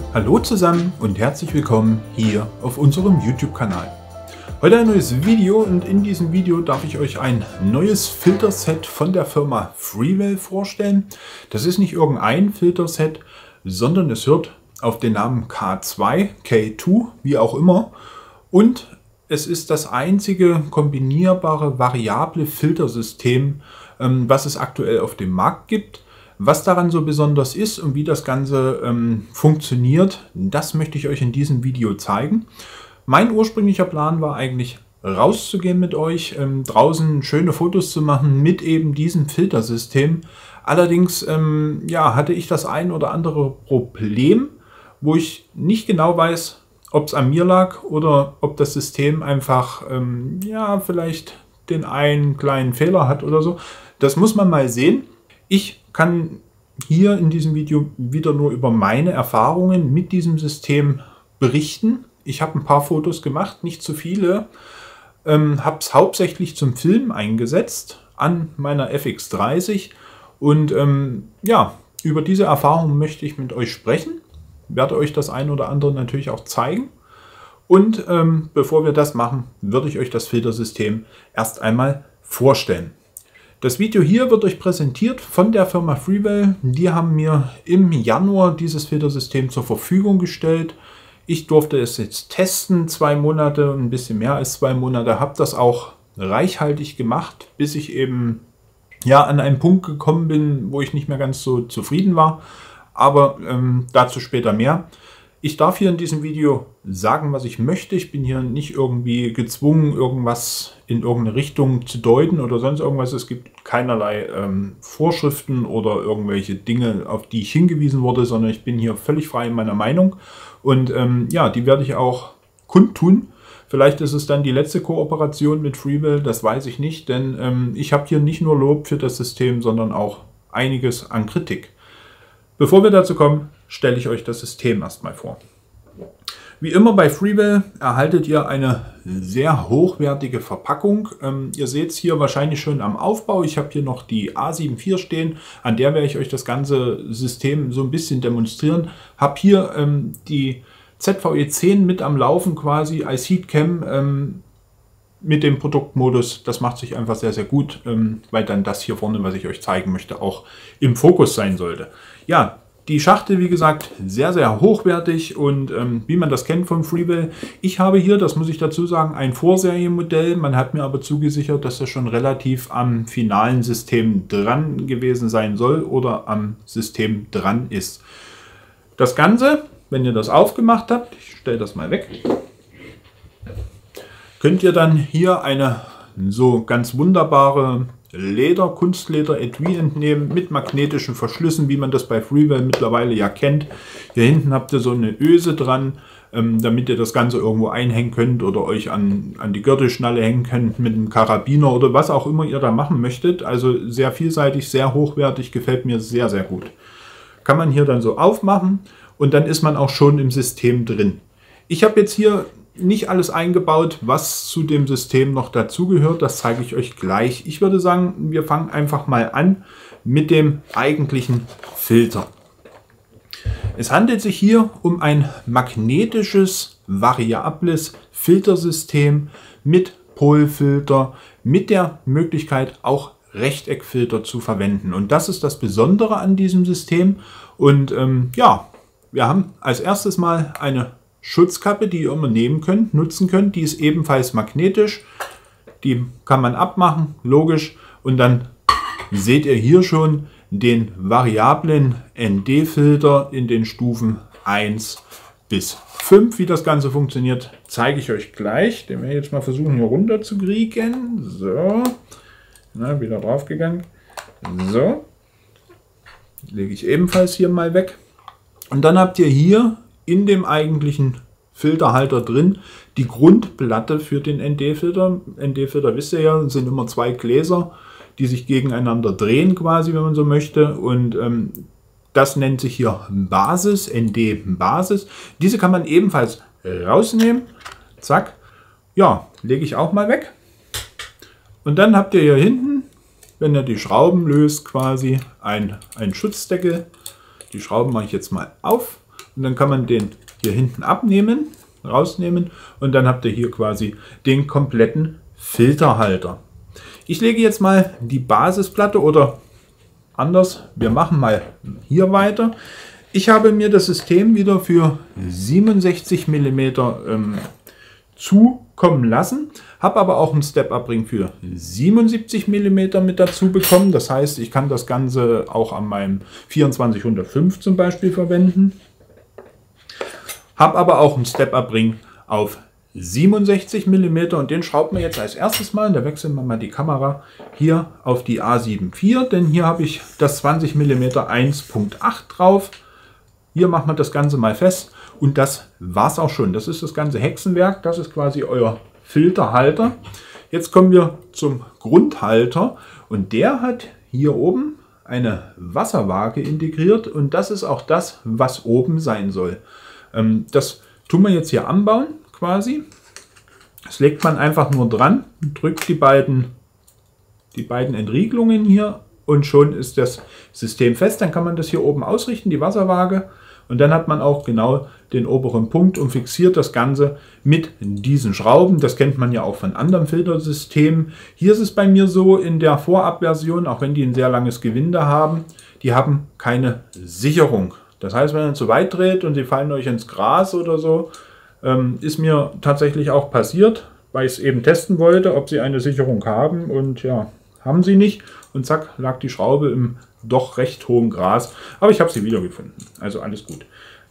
Hallo zusammen und herzlich willkommen hier auf unserem YouTube-Kanal. Heute ein neues Video und in diesem Video darf ich euch ein neues Filterset von der Firma Freewell vorstellen. Das ist nicht irgendein Filterset, sondern es hört auf den Namen K2, K2, wie auch immer. Und es ist das einzige kombinierbare variable Filtersystem, was es aktuell auf dem Markt gibt. Was daran so besonders ist und wie das Ganze funktioniert, das möchte ich euch in diesem Video zeigen. Mein ursprünglicher Plan war eigentlich rauszugehen mit euch, draußen schöne Fotos zu machen mit eben diesem Filtersystem. Allerdings hatte ich das ein oder andere Problem, wo ich nicht genau weiß, ob es an mir lag oder ob das System einfach vielleicht den einen kleinen Fehler hat oder so. Das muss man mal sehen. Ich kann hier in diesem Video wieder nur über meine Erfahrungen mit diesem System berichten. Ich habe ein paar Fotos gemacht, nicht zu viele. Habe es hauptsächlich zum Film eingesetzt an meiner FX30. Und über diese Erfahrung möchte ich mit euch sprechen. Werde euch das ein oder andere natürlich auch zeigen. Und bevor wir das machen, würde ich euch das Filtersystem erst einmal vorstellen. Das Video hier wird euch präsentiert von der Firma Freewell. Die haben mir im Januar dieses Filtersystem zur Verfügung gestellt. Ich durfte es jetzt testen, 2 Monate, ein bisschen mehr als 2 Monate, habe das auch reichhaltig gemacht, bis ich eben an einen Punkt gekommen bin, wo ich nicht mehr ganz so zufrieden war. Aber dazu später mehr. Ich darf hier in diesem Video sagen, was ich möchte. Ich bin hier nicht irgendwie gezwungen, irgendwas in irgendeine Richtung zu deuten oder sonst irgendwas. Es gibt keinerlei Vorschriften oder irgendwelche Dinge, auf die ich hingewiesen wurde, sondern ich bin hier völlig frei in meiner Meinung. Und die werde ich auch kundtun. Vielleicht ist es dann die letzte Kooperation mit Freewell, das weiß ich nicht, denn ich habe hier nicht nur Lob für das System, sondern auch einiges an Kritik. Bevor wir dazu kommen, stelle ich euch das System erstmal vor. Wie immer bei Freewell erhaltet ihr eine sehr hochwertige Verpackung. Ihr seht es hier wahrscheinlich schon am Aufbau. Ich habe hier noch die A74 stehen, an der werde ich euch das ganze System so ein bisschen demonstrieren. Habe hier die ZVE10 mit am Laufen quasi als Heatcam mit dem Produktmodus. Das macht sich einfach sehr, sehr gut, weil dann das hier vorne, was ich euch zeigen möchte, auch im Fokus sein sollte. Ja, die Schachtel, wie gesagt, sehr, sehr hochwertig und wie man das kennt von Freewell. Ich habe hier, das muss ich dazu sagen, ein Vorserienmodell. Man hat mir aber zugesichert, dass das schon relativ am finalen System dran gewesen sein soll oder am System dran ist. Das Ganze, wenn ihr das aufgemacht habt, ich stelle das mal weg, könnt ihr dann hier eine so ganz wunderbare Kunstleder-Etui entnehmen mit magnetischen Verschlüssen, wie man das bei Freewell mittlerweile ja kennt. Hier hinten habt ihr so eine Öse dran, damit ihr das Ganze irgendwo einhängen könnt oder euch an die Gürtelschnalle hängen könnt mit einem Karabiner oder was auch immer ihr da machen möchtet. Also sehr vielseitig, sehr hochwertig, gefällt mir sehr, sehr gut. Kann man hier dann so aufmachen und dann ist man auch schon im System drin. Ich habe jetzt hier nicht alles eingebaut, was zu dem System noch dazugehört. Das zeige ich euch gleich. Ich würde sagen, wir fangen einfach mal an mit dem eigentlichen Filter. Es handelt sich hier um ein magnetisches, variables Filtersystem mit Polfilter, mit der Möglichkeit auch Rechteckfilter zu verwenden. Und das ist das Besondere an diesem System. Und wir haben als erstes mal eine Schutzkappe, die ihr immer nehmen könnt, nutzen könnt. Die ist ebenfalls magnetisch. Die kann man abmachen, logisch. Und dann seht ihr hier schon den variablen ND-Filter in den Stufen 1 bis 5. Wie das Ganze funktioniert, zeige ich euch gleich. Den werde ich jetzt mal versuchen, hier runter zu kriegen. So, wieder draufgegangen. So, lege ich ebenfalls hier mal weg. Und dann habt ihr hier in dem eigentlichen Filterhalter drin die Grundplatte für den ND-Filter. ND-Filter, wisst ihr ja, sind immer 2 Gläser, die sich gegeneinander drehen quasi, wenn man so möchte. Und das nennt sich hier Basis, ND-Basis. Diese kann man ebenfalls rausnehmen. Zack. Ja, lege ich auch mal weg. Und dann habt ihr hier hinten, wenn ihr die Schrauben löst, quasi ein Schutzdeckel. Die Schrauben mache ich jetzt mal auf. und dann kann man den hier hinten abnehmen, rausnehmen und dann habt ihr hier quasi den kompletten Filterhalter. Ich lege jetzt mal die Basisplatte oder anders, wir machen mal hier weiter. Ich habe mir das System wieder für 67 mm zukommen lassen, habe aber auch einen Step-Up-Ring für 77 mm mit dazu bekommen. Das heißt, ich kann das Ganze auch an meinem 2405 zum Beispiel verwenden. Habe aber auch einen Step-Up-Ring auf 67 mm und den schraubt man jetzt als erstes mal, da wechseln wir mal die Kamera hier auf die A7 IV, denn hier habe ich das 20 mm 1.8 drauf. Hier machen wir das Ganze mal fest und das war's auch schon. Das ist das ganze Hexenwerk, das ist quasi euer Filterhalter. Jetzt kommen wir zum Grundhalter und der hat hier oben eine Wasserwaage integriert und das ist auch das, was oben sein soll. Das tun wir jetzt hier anbauen quasi. Das legt man einfach nur dran, drückt die beiden Entriegelungen hier und schon ist das System fest. Dann kann man das hier oben ausrichten, die Wasserwaage. Und dann hat man auch genau den oberen Punkt und fixiert das Ganze mit diesen Schrauben. Das kennt man ja auch von anderen Filtersystemen. Hier ist es bei mir so in der Vorabversion, auch wenn die ein sehr langes Gewinde haben, die haben keine Sicherung. Das heißt, wenn ihr zu weit dreht und sie fallen euch ins Gras oder so, ist mir tatsächlich auch passiert, weil ich es eben testen wollte, ob sie eine Sicherung haben und ja, haben sie nicht. Und zack, lag die Schraube im doch recht hohen Gras. Aber ich habe sie wiedergefunden. Also alles gut.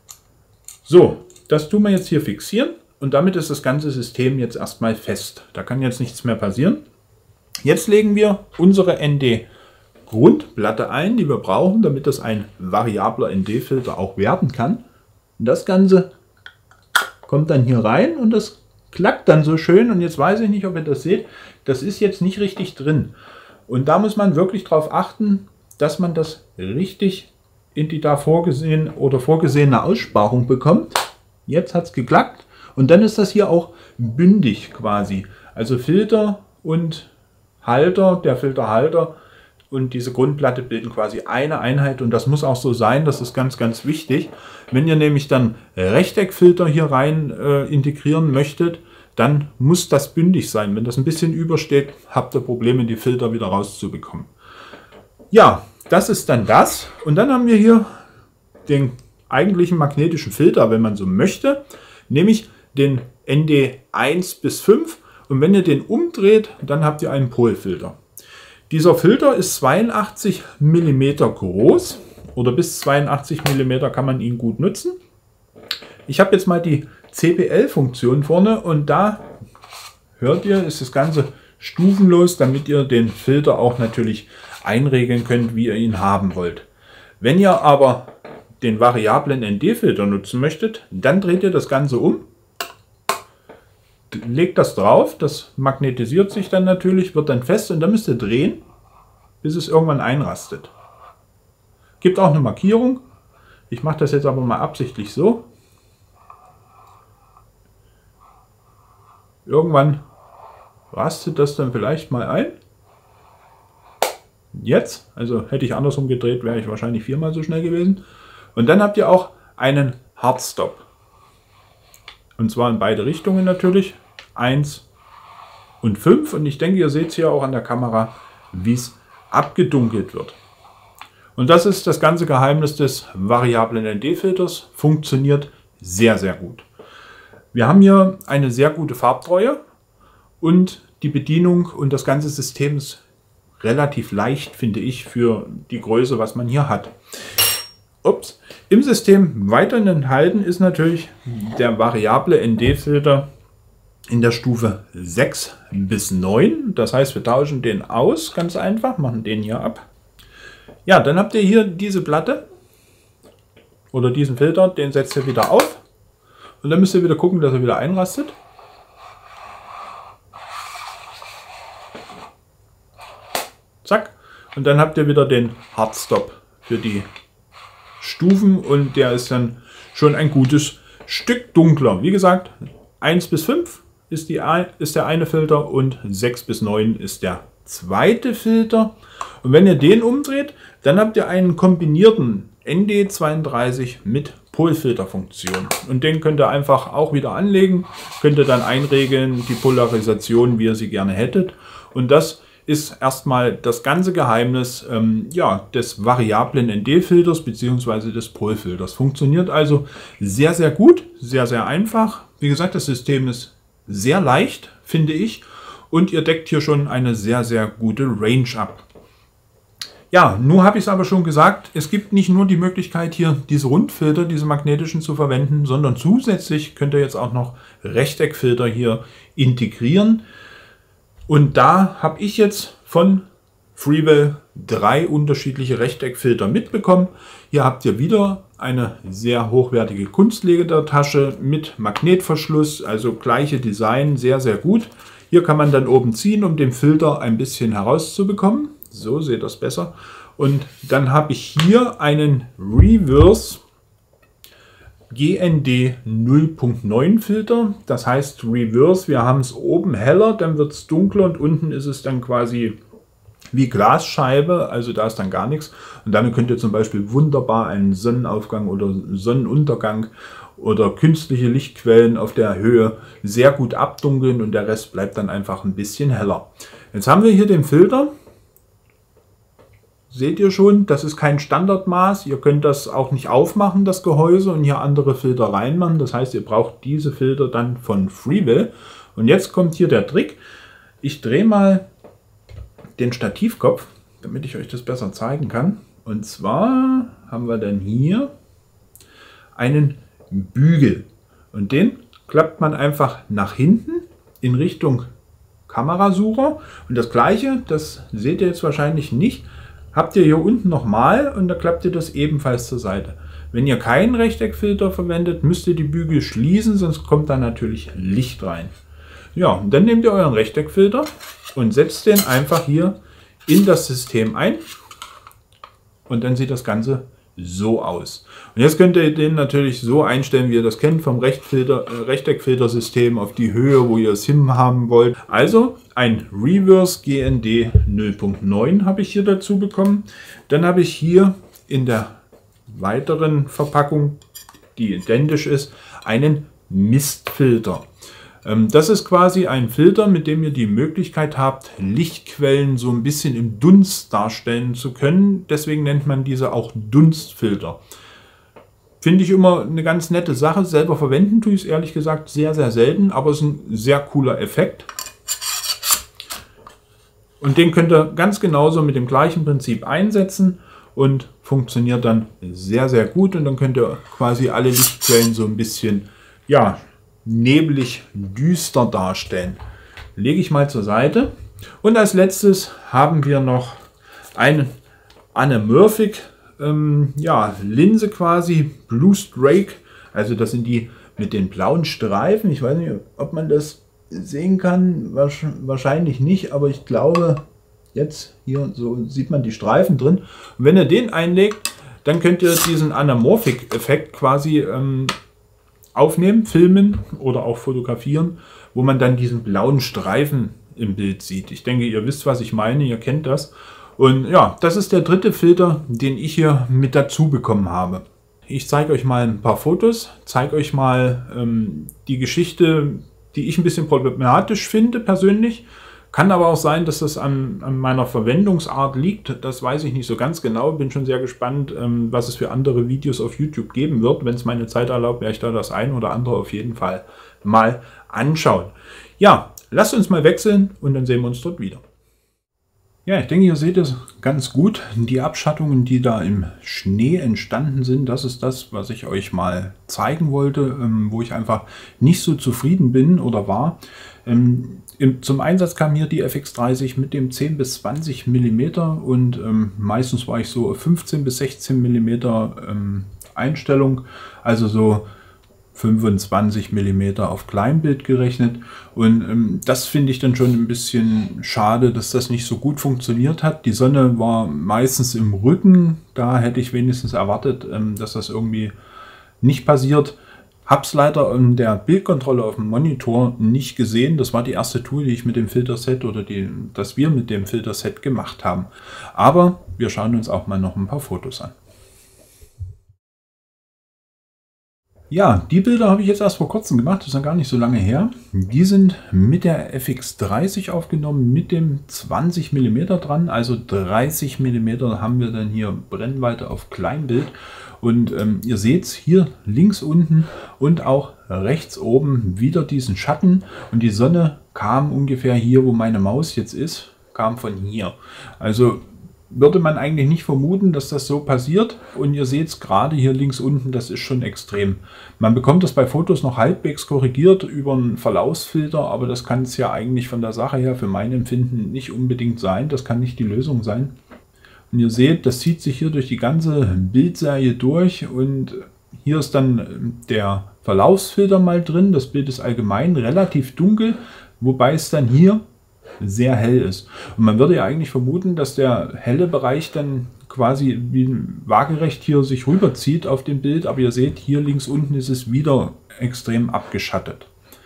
So, das tun wir jetzt hier fixieren. Und damit ist das ganze System jetzt erstmal fest. Da kann jetzt nichts mehr passieren. Jetzt legen wir unsere ND-Grundplatte ein, die wir brauchen, damit das ein variabler ND-Filter auch werden kann. Und das Ganze kommt dann hier rein und das klackt dann so schön. Und jetzt weiß ich nicht, ob ihr das seht. Das ist jetzt nicht richtig drin. Und da muss man wirklich darauf achten, dass man das richtig in die da vorgesehene Aussparung bekommt. Jetzt hat es geklackt. Und dann ist das hier auch bündig quasi. Also Filter und Halter, der Filterhalter und diese Grundplatte bilden quasi eine Einheit. Und das muss auch so sein, das ist ganz, ganz wichtig. Wenn ihr nämlich dann Rechteckfilter hier rein integrieren möchtet, dann muss das bündig sein. Wenn das ein bisschen übersteht, habt ihr Probleme, die Filter wieder rauszubekommen. Ja, das ist dann das. Und dann haben wir hier den eigentlichen magnetischen Filter, wenn man so möchte, nämlich den ND 1 bis 5. Und wenn ihr den umdreht, dann habt ihr einen Polfilter. Dieser Filter ist 82 mm groß oder bis 82 mm kann man ihn gut nutzen. Ich habe jetzt mal die CPL-Funktion vorne und da hört ihr, ist das Ganze stufenlos, damit ihr den Filter auch natürlich einregeln könnt, wie ihr ihn haben wollt. Wenn ihr aber den variablen ND-Filter nutzen möchtet, dann dreht ihr das Ganze um, legt das drauf, das magnetisiert sich dann natürlich, wird dann fest und dann müsst ihr drehen, bis es irgendwann einrastet. Gibt auch eine Markierung. Ich mache das jetzt aber mal absichtlich so. Irgendwann rastet das dann vielleicht mal ein. Jetzt, also hätte ich andersrum gedreht, wäre ich wahrscheinlich 4-mal so schnell gewesen. Und dann habt ihr auch einen Hardstop. Und zwar in beide Richtungen natürlich. 1 und 5. Und ich denke, ihr seht es hier auch an der Kamera, wie es abgedunkelt wird. Und das ist das ganze Geheimnis des variablen ND-Filters. Funktioniert sehr, sehr gut. Wir haben hier eine sehr gute Farbtreue und die Bedienung und das ganze System ist relativ leicht, finde ich, für die Größe, was man hier hat. Ups. Im System weiterhin enthalten ist natürlich der variable ND-Filter in der Stufe 6 bis 9. Das heißt, wir tauschen den aus, ganz einfach, machen den hier ab. Ja, dann habt ihr hier diese Platte oder diesen Filter, den setzt ihr wieder auf und dann müsst ihr wieder gucken, dass er wieder einrastet. Zack. Und dann habt ihr wieder den Hardstop für die Stufen und der ist dann schon ein gutes Stück dunkler. Wie gesagt, 1 bis 5 ist der eine Filter und 6 bis 9 ist der zweite Filter. Und wenn ihr den umdreht, dann habt ihr einen kombinierten ND32 mit Polfilterfunktion. Und den könnt ihr einfach auch wieder anlegen, könnt ihr dann einregeln, die Polarisation, wie ihr sie gerne hättet. Und das ist erstmal das ganze Geheimnis des variablen ND-Filters bzw. des Polfilters. Funktioniert also sehr, sehr gut, sehr, sehr einfach. Wie gesagt, das System ist sehr leicht, finde ich. Und ihr deckt hier schon eine sehr, sehr gute Range ab. Ja, nun habe ich es aber schon gesagt, es gibt nicht nur die Möglichkeit hier diese Rundfilter, diese magnetischen zu verwenden, sondern zusätzlich könnt ihr jetzt auch noch Rechteckfilter hier integrieren. Und da habe ich jetzt von Freewell 3 unterschiedliche Rechteckfilter mitbekommen. Hier habt ihr wieder eine sehr hochwertige Kunstledertasche mit Magnetverschluss, also gleiche Design, sehr, sehr gut. Hier kann man dann oben ziehen, um den Filter ein bisschen herauszubekommen. So seht das besser. Und dann habe ich hier einen Reverse GND 0.9 Filter. Das heißt Reverse, wir haben es oben heller, dann wird es dunkler und unten ist es dann quasi wie Glasscheibe, also da ist dann gar nichts. Und damit könnt ihr zum Beispiel wunderbar einen Sonnenaufgang oder Sonnenuntergang oder künstliche Lichtquellen auf der Höhe sehr gut abdunkeln und der Rest bleibt dann einfach ein bisschen heller. Jetzt haben wir hier den Filter. Seht ihr schon, das ist kein Standardmaß. Ihr könnt das auch nicht aufmachen, das Gehäuse, und hier andere Filter reinmachen. Das heißt, ihr braucht diese Filter dann von Freewell. Und jetzt kommt hier der Trick. Ich drehe mal den Stativkopf, damit ich euch das besser zeigen kann. Und zwar haben wir dann hier einen Bügel. Und den klappt man einfach nach hinten in Richtung Kamerasucher. Und das gleiche, das seht ihr jetzt wahrscheinlich nicht, habt ihr hier unten nochmal und da klappt ihr das ebenfalls zur Seite. Wenn ihr keinen Rechteckfilter verwendet, müsst ihr die Bügel schließen, sonst kommt da natürlich Licht rein. Ja, und dann nehmt ihr euren Rechteckfilter und setzt den einfach hier in das System ein und dann sieht das Ganze so aus. Und jetzt könnt ihr den natürlich so einstellen, wie ihr das kennt, vom Rechteckfiltersystem auf die Höhe, wo ihr es hin haben wollt. Also ein Reverse GND 0.9 habe ich hier dazu bekommen. Dann habe ich hier in der weiteren Verpackung, die identisch ist, einen Mistfilter. Das ist quasi ein Filter, mit dem ihr die Möglichkeit habt, Lichtquellen so ein bisschen im Dunst darstellen zu können. Deswegen nennt man diese auch Dunstfilter. Finde ich immer eine ganz nette Sache. Selber verwenden tue ich es ehrlich gesagt sehr, sehr selten, aber es ist ein sehr cooler Effekt. Und den könnt ihr ganz genauso mit dem gleichen Prinzip einsetzen und funktioniert dann sehr, sehr gut. Und dann könnt ihr quasi alle Lichtquellen so ein bisschen, ja, neblig düster darstellen. Lege ich mal zur Seite. Und als letztes haben wir noch eine anamorphic Linse quasi, Blue Strake. Also das sind die mit den blauen Streifen. Ich weiß nicht, ob man das sehen kann. Wahrscheinlich nicht, aber ich glaube, jetzt hier so sieht man die Streifen drin. Und wenn ihr den einlegt, dann könnt ihr diesen Anamorphic-Effekt quasi aufnehmen, filmen oder auch fotografieren, wo man dann diesen blauen Streifen im Bild sieht. Ich denke, ihr wisst, was ich meine, ihr kennt das. Und ja, das ist der dritte Filter, den ich hier mit dazu bekommen habe. Ich zeige euch mal ein paar Fotos, zeige euch mal die Geschichte, die ich ein bisschen problematisch finde persönlich. Kann aber auch sein, dass das an meiner Verwendungsart liegt. Das weiß ich nicht so ganz genau. Bin schon sehr gespannt, was es für andere Videos auf YouTube geben wird. Wenn es meine Zeit erlaubt, werde ich da das ein oder andere auf jeden Fall mal anschauen. Ja, lasst uns mal wechseln und dann sehen wir uns dort wieder. Ja, ich denke, ihr seht es ganz gut. Die Abschattungen, die da im Schnee entstanden sind, das ist das, was ich euch mal zeigen wollte, wo ich einfach nicht so zufrieden bin oder war. Zum Einsatz kam hier die FX30 mit dem 10 bis 20 mm und meistens war ich so 15 bis 16 mm Einstellung, also so 25 mm auf Kleinbild gerechnet. Und das finde ich dann schon ein bisschen schade, dass das nicht so gut funktioniert hat. Die Sonne war meistens im Rücken, da hätte ich wenigstens erwartet, dass das irgendwie nicht passiert. Hab's leider in der Bildkontrolle auf dem Monitor nicht gesehen. Das war die erste Tour, die ich mit dem Filterset oder das wir mit dem Filterset gemacht haben. Aber wir schauen uns auch mal noch ein paar Fotos an. Ja, die Bilder habe ich jetzt erst vor kurzem gemacht, das ist ja gar nicht so lange her. Die sind mit der FX30 aufgenommen, mit dem 20 mm dran, also 30 mm haben wir dann hier Brennweite auf Kleinbild. Und ihr seht es hier links unten und auch rechts oben wieder diesen Schatten. Und die Sonne kam ungefähr hier, wo meine Maus jetzt ist, kam von hier. Also würde man eigentlich nicht vermuten, dass das so passiert. Und ihr seht es gerade hier links unten, das ist schon extrem. Man bekommt das bei Fotos noch halbwegs korrigiert über einen Verlaufsfilter, aber das kann es ja eigentlich von der Sache her für mein Empfinden nicht unbedingt sein. Das kann nicht die Lösung sein. Und ihr seht, das zieht sich hier durch die ganze Bildserie durch und hier ist dann der Verlaufsfilter mal drin. Das Bild ist allgemein relativ dunkel, wobei es dann hier sehr hell ist. Und man würde ja eigentlich vermuten, dass der helle Bereich dann quasi wie waagerecht hier sich rüberzieht auf dem Bild, aber ihr seht, hier links unten ist es wieder extrem abgeschattet.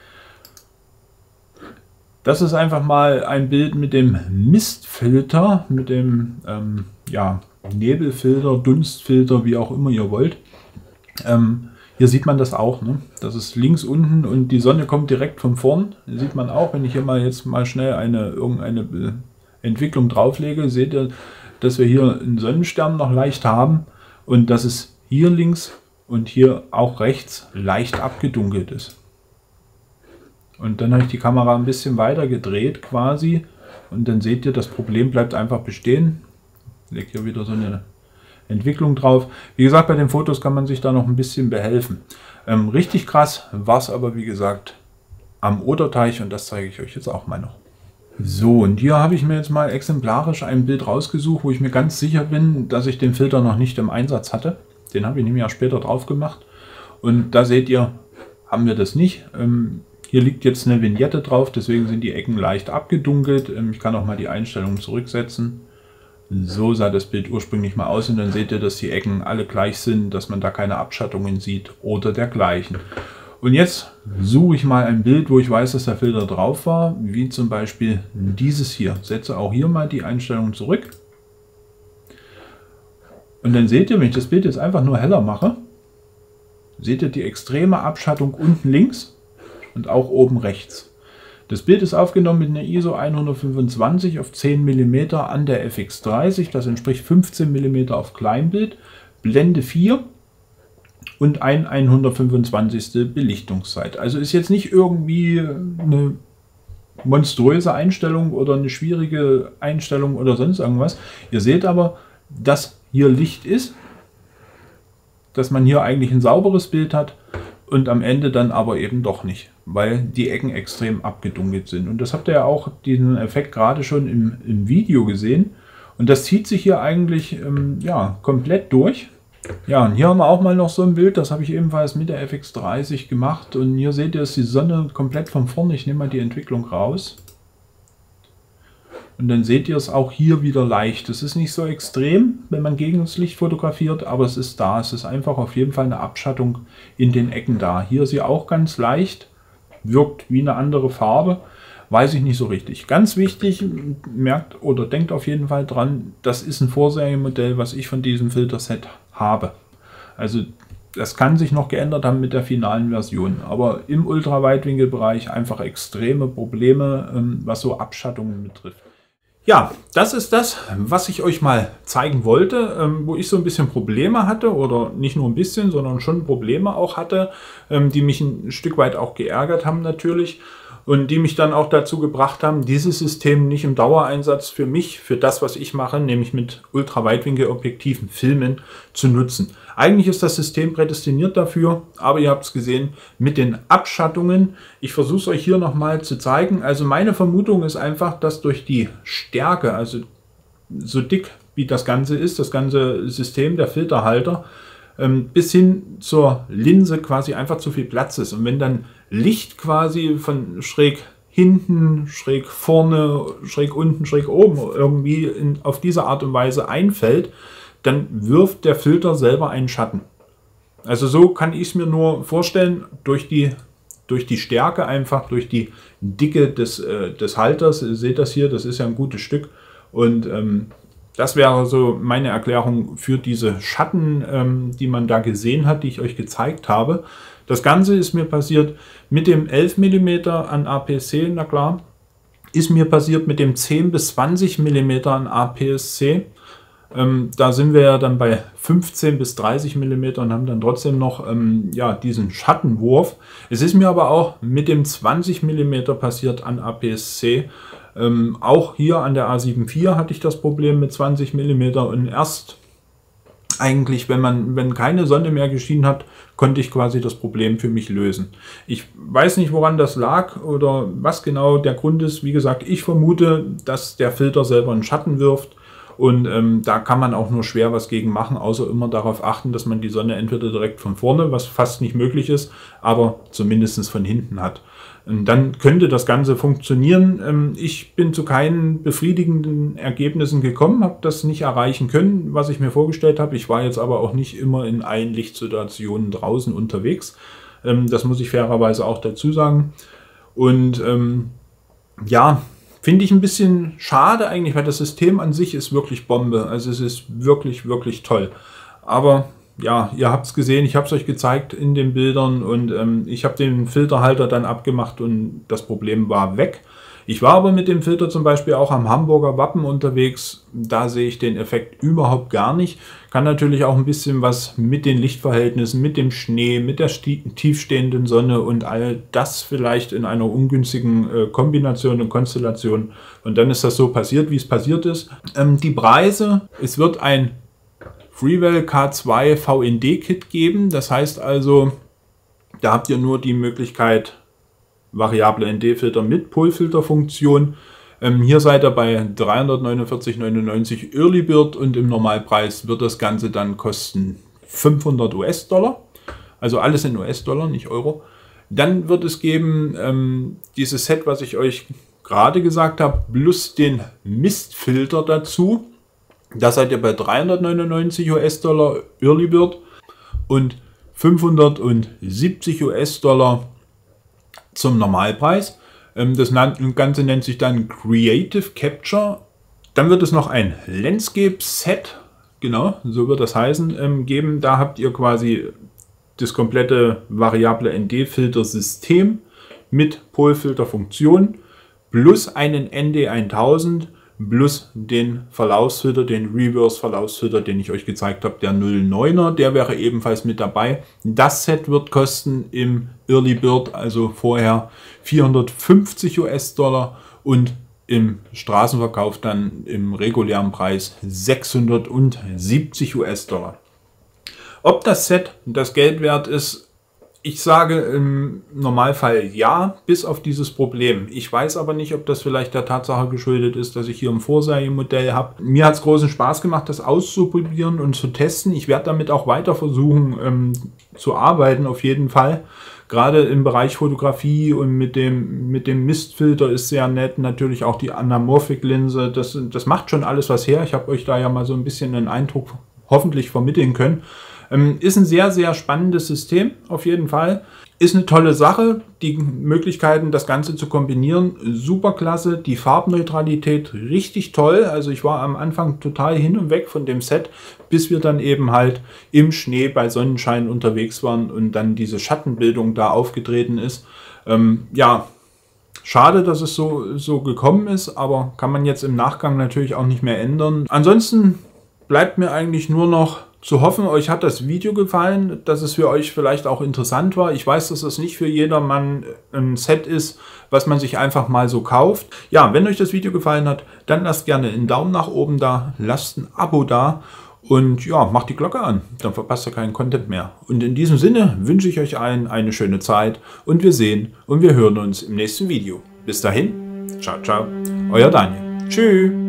Das ist einfach mal ein Bild mit dem Mistfilter, mit dem ja, Nebelfilter, Dunstfilter, wie auch immer ihr wollt. Hier sieht man das auch, ne? Das ist links unten und die Sonne kommt direkt von vorn. Das sieht man auch, wenn ich hier mal jetzt mal schnell irgendeine Entwicklung drauflege, seht ihr, dass wir hier einen Sonnenstern noch leicht haben und dass es hier links und hier auch rechts leicht abgedunkelt ist. Und dann habe ich die Kamera ein bisschen weiter gedreht quasi und dann seht ihr, das Problem bleibt einfach bestehen. Ich lege hier wieder so eine Entwicklung drauf. Wie gesagt, bei den Fotos kann man sich da noch ein bisschen behelfen. Richtig krass war es aber, wie gesagt, am Oderteich und das zeige ich euch jetzt auch mal noch. So, und hier habe ich mir jetzt mal exemplarisch ein Bild rausgesucht, wo ich mir ganz sicher bin, dass ich den Filter noch nicht im Einsatz hatte. Den habe ich nämlich auch später drauf gemacht. Und da seht ihr, haben wir das nicht. Hier liegt jetzt eine Vignette drauf, deswegen sind die Ecken leicht abgedunkelt. Ich kann auch mal die Einstellungen zurücksetzen. So sah das Bild ursprünglich mal aus und dann seht ihr, dass die Ecken alle gleich sind, dass man da keine Abschattungen sieht oder dergleichen. Und jetzt suche ich mal ein Bild, wo ich weiß, dass der Filter drauf war, wie zum Beispiel dieses hier. Setze auch hier mal die Einstellung zurück. Und dann seht ihr, wenn ich das Bild jetzt einfach nur heller mache, seht ihr die extreme Abschattung unten links und auch oben rechts. Das Bild ist aufgenommen mit einer ISO 125 auf 10 mm an der FX30, das entspricht 15 mm auf Kleinbild, Blende 4 und ein 125. Belichtungszeit. Also ist jetzt nicht irgendwie eine monströse Einstellung oder eine schwierige Einstellung oder sonst irgendwas. Ihr seht aber, dass hier Licht ist, dass man hier eigentlich ein sauberes Bild hat und am Ende dann aber eben doch nicht, weil die Ecken extrem abgedunkelt sind. Und das habt ihr ja auch diesen Effekt gerade schon im Video gesehen. Und das zieht sich hier eigentlich ja, komplett durch. Ja, und hier haben wir auch mal noch so ein Bild, das habe ich ebenfalls mit der FX30 gemacht. Und hier seht ihr, ist die Sonne komplett von vorne. Ich nehme mal die Entwicklung raus. Und dann seht ihr es auch hier wieder leicht. Es ist nicht so extrem, wenn man gegen das Licht fotografiert, aber es ist da. Es ist einfach auf jeden Fall eine Abschattung in den Ecken da. Hier ist sie auch ganz leicht, wirkt wie eine andere Farbe. Weiß ich nicht so richtig. Ganz wichtig, merkt oder denkt auf jeden Fall dran, das ist ein Vorserienmodell, was ich von diesem Filterset habe. Also das kann sich noch geändert haben mit der finalen Version, aber im Ultraweitwinkelbereich einfach extreme Probleme, was so Abschattungen betrifft. Ja, das ist das, was ich euch mal zeigen wollte, wo ich so ein bisschen Probleme hatte oder nicht nur ein bisschen, sondern schon Probleme auch hatte, die mich ein Stück weit auch geärgert haben natürlich und die mich dann auch dazu gebracht haben, dieses System nicht im Dauereinsatz für mich, für das, was ich mache, nämlich mit Ultraweitwinkelobjektiven filmen, zu nutzen. Eigentlich ist das System prädestiniert dafür, aber ihr habt es gesehen mit den Abschattungen. Ich versuche es euch hier nochmal zu zeigen. Also meine Vermutung ist einfach, dass durch die Stärke, also so dick wie das Ganze ist, das ganze System, der Filterhalter, bis hin zur Linse quasi einfach zu viel Platz ist. Und wenn dann Licht quasi von schräg hinten, schräg vorne, schräg unten, schräg oben irgendwie auf diese Art und Weise einfällt, dann wirft der Filter selber einen Schatten. Also so kann ich es mir nur vorstellen, durch die Stärke einfach, durch die Dicke des Halters, ihr seht das hier, das ist ja ein gutes Stück und das wäre so meine Erklärung für diese Schatten, die man da gesehen hat, die ich euch gezeigt habe. Das Ganze ist mir passiert mit dem 11 mm an APS-C, na klar. Ist mir passiert mit dem 10 bis 20 mm an APS-C. Da sind wir ja dann bei 15 bis 30 mm und haben dann trotzdem noch ja, diesen Schattenwurf. Es ist mir aber auch mit dem 20 mm passiert an APS-C. Auch hier an der A7 IV hatte ich das Problem mit 20 mm und erst eigentlich, wenn keine Sonne mehr geschienen hat, konnte ich quasi das Problem für mich lösen. Ich weiß nicht, woran das lag oder was genau der Grund ist. Wie gesagt, ich vermute, dass der Filter selber einen Schatten wirft. Und da kann man auch nur schwer was gegen machen, außer immer darauf achten, dass man die Sonne entweder direkt von vorne, was fast nicht möglich ist, aber zumindest von hinten hat. Und dann könnte das Ganze funktionieren. Ich bin zu keinen befriedigenden Ergebnissen gekommen, habe das nicht erreichen können, was ich mir vorgestellt habe. Ich war jetzt aber auch nicht immer in allen Lichtsituationen draußen unterwegs. Das muss ich fairerweise auch dazu sagen. Und ja, finde ich ein bisschen schade eigentlich, weil das System an sich ist wirklich Bombe. Also es ist wirklich, wirklich toll. Aber ja, ihr habt es gesehen, ich habe es euch gezeigt in den Bildern und ich habe den Filterhalter dann abgemacht und das Problem war weg. Ich war aber mit dem Filter zum Beispiel auch am Hamburger Wappen unterwegs. Da sehe ich den Effekt überhaupt gar nicht. Kann natürlich auch ein bisschen was mit den Lichtverhältnissen, mit dem Schnee, mit der tiefstehenden Sonne und all das vielleicht in einer ungünstigen Kombination und Konstellation. Und dann ist das so passiert, wie es passiert ist. Die Preise, es wird ein Freewell K2 VND-Kit geben. Das heißt also, da habt ihr nur die Möglichkeit, variable ND-Filter mit Polfilterfunktion. Hier seid ihr bei 349,99 Early Bird und im Normalpreis wird das Ganze dann kosten 500 US-Dollar. Also alles in US-Dollar, nicht Euro. Dann wird es geben dieses Set, was ich euch gerade gesagt habe, plus den Mistfilter dazu. Da seid ihr bei 399 US-Dollar Early Bird und 570 US-Dollar zum Normalpreis. Das Ganze nennt sich dann Creative Capture. Dann wird es noch ein Landscape Set, genau, so wird das heißen, geben. Da habt ihr quasi das komplette variable ND-Filter-System mit Polfilter-Funktion plus einen ND1000 plus den Verlaufsfilter, den Reverse-Verlaufsfilter, den ich euch gezeigt habe, der 09er, der wäre ebenfalls mit dabei. Das Set wird kosten im Early Bird, also vorher 450 US-Dollar und im Straßenverkauf dann im regulären Preis 670 US-Dollar. Ob das Set das Geld wert ist, ich sage im Normalfall ja, bis auf dieses Problem. Ich weiß aber nicht, ob das vielleicht der Tatsache geschuldet ist, dass ich hier ein Vorserienmodell habe. Mir hat es großen Spaß gemacht, das auszuprobieren und zu testen. Ich werde damit auch weiter versuchen zu arbeiten, auf jeden Fall. Gerade im Bereich Fotografie und mit dem Mistfilter ist sehr nett. Natürlich auch die Anamorphic-Linse. Das macht schon alles was her. Ich habe euch da ja mal so ein bisschen einen Eindruck hoffentlich vermitteln können. Ist ein sehr, sehr spannendes System, auf jeden Fall. Ist eine tolle Sache. Die Möglichkeiten, das Ganze zu kombinieren, super klasse. Die Farbneutralität richtig toll. Also ich war am Anfang total hin und weg von dem Set, bis wir dann eben halt im Schnee bei Sonnenschein unterwegs waren und dann diese Schattenbildung da aufgetreten ist. Ja, schade, dass es so gekommen ist, aber kann man jetzt im Nachgang natürlich auch nicht mehr ändern. Ansonsten bleibt mir eigentlich nur noch zu hoffen, euch hat das Video gefallen, dass es für euch vielleicht auch interessant war. Ich weiß, dass es nicht für jedermann ein Set ist, was man sich einfach mal so kauft. Ja, wenn euch das Video gefallen hat, dann lasst gerne einen Daumen nach oben da, lasst ein Abo da und ja, macht die Glocke an, dann verpasst ihr keinen Content mehr. Und in diesem Sinne wünsche ich euch allen eine schöne Zeit und wir sehen und wir hören uns im nächsten Video. Bis dahin, ciao, ciao, euer Daniel. Tschüss.